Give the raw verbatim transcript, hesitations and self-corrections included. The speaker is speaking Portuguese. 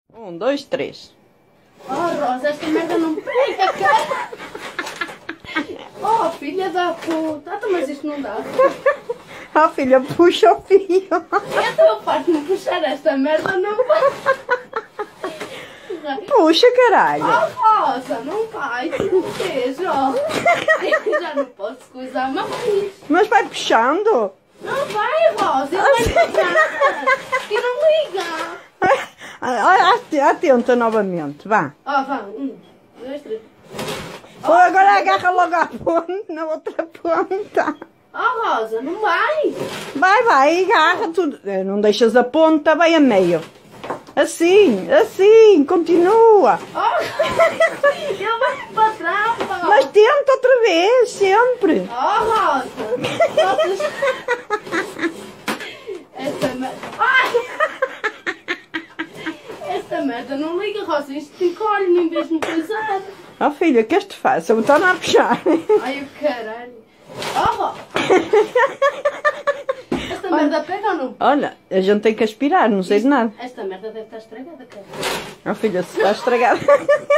Um, dois, três. Oh, Rosa, esta merda não pega, cara. Oh, filha da puta. Mas isto não dá. Ah, filha, puxa o fio. Eu estou farto de me puxar esta merda, não vai. Puxa, caralho. Oh, Rosa, não vai. Tu fez, ó. Eu já não posso coisar mais. Mas vai puxando. Não vai, Rosa. Eu vou ligar. E não liga. Atenta novamente, vá. Ó, vá. Um, dois, três. Oh, agora agarra logo a ponta, na outra ponta. Oh, Rosa, não vai. Vai, vai, agarra tudo. Não deixas a ponta bem a meio. Assim, assim, continua. Oh, eu vou para trás, pá. Mas tenta outra vez, sempre. Oh, Rosa. Esta merda. Ai! Esta merda não liga, Rosa. Isto te encolhe em vez de me coisar. Oh, filha, que este faz? Eu estou a puxar. Ai, o caralho. Oh, Rosa. Esta merda pega ou não? Olha, a gente tem que aspirar, não sei de nada. Esta merda deve estar estragada, cara. Oh, filha, se está estragada.